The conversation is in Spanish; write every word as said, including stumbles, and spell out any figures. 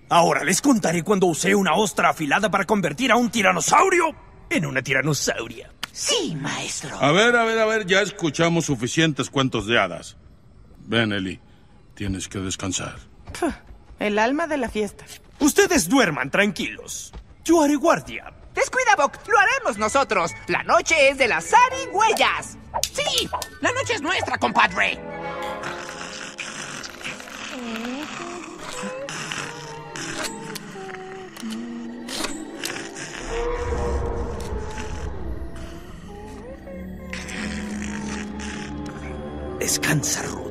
Ahora les contaré cuando usé una ostra afilada para convertir a un tiranosaurio en una tiranosauria. Sí, maestro. A ver, a ver, a ver, ya escuchamos suficientes cuentos de hadas. Ven, Ellie, tienes que descansar. Puh, el alma de la fiesta. Ustedes duerman tranquilos. Yo haré guardia. Descuida, Buck. Lo haremos nosotros. La noche es de las zarigüeyas. Sí, la noche es nuestra, compadre. Descansa, Ru.